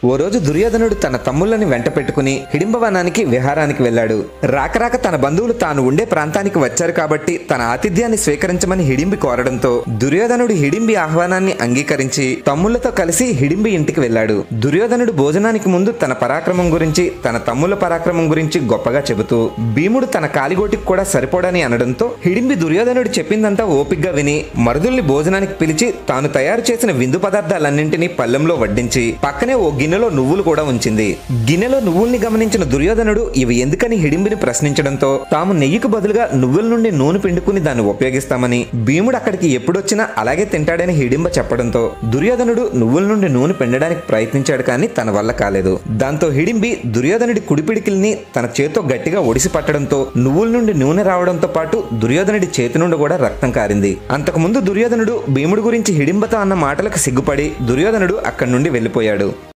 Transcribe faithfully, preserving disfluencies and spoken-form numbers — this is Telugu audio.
ఓ రోజు దుర్యోధనుడు తన తమ్ముళ్ళని వెంట పెట్టుకుని హిడింబవనానికి విహారానికి వెళ్లాడు. రాకరాక తన బంధువులు తాను ఉండే ప్రాంతానికి వచ్చారు కాబట్టి తన ఆతిథ్యాన్ని స్వీకరించమని హిడింబి కోరడంతో దుర్యోధనుడు హిడింబి ఆహ్వానాన్ని అంగీకరించి తమ్ముళ్లతో కలిసి హిడింబి ఇంటికి వెళ్లాడు. దుర్యోధనుడు భోజనానికి ముందు తన పరాక్రమం గురించి, తన తమ్ముళ్ల పరాక్రమం గురించి గొప్పగా చెబుతూ భీముడు తన కాలిగోటికి కూడా సరిపోడని అనడంతో హిడింబి దుర్యోధనుడు చెప్పిందంతా ఓపిగ్గా విని మరుదుల్ని భోజనానికి పిలిచి తాను తయారు చేసిన విందు పదార్థాలన్నింటినీ పళ్ళెంలో వడ్డించి పక్కనే ఓ గిన్నెలో నువ్వులు కూడా ఉంచింది. గిన్నెలో నువ్వుల్ని గమనించిన దుర్యోధనుడు ఇవి ఎందుకని హిడింబిని ప్రశ్నించడంతో తాము నెయ్యికి బదులుగా నువ్వుల నుండి నూనె పిండుకుని దాన్ని ఉపయోగిస్తామని, భీముడు అక్కడికి ఎప్పుడొచ్చినా అలాగే తింటాడని హిడింబ చెప్పడంతో దుర్యోధనుడు నువ్వుల నుండి నూనె పిండడానికి ప్రయత్నించాడు కానీ తన వల్ల కాలేదు. దాంతో హిడింబి దుర్యోధనుడి కుడిపిడికిల్ని తన చేత్తో గట్టిగా ఒడిసి పట్టడంతో నువ్వుల నుండి నూనె రావడంతో పాటు దుర్యోధనుడి చేతి నుండి కూడా రక్తం కారింది. అంతకుముందు దుర్యోధనుడు భీముడి గురించి హిడింబతో అన్న మాటలకు సిగ్గుపడి దుర్యోధనుడు అక్కడి నుండి వెళ్లిపోయాడు.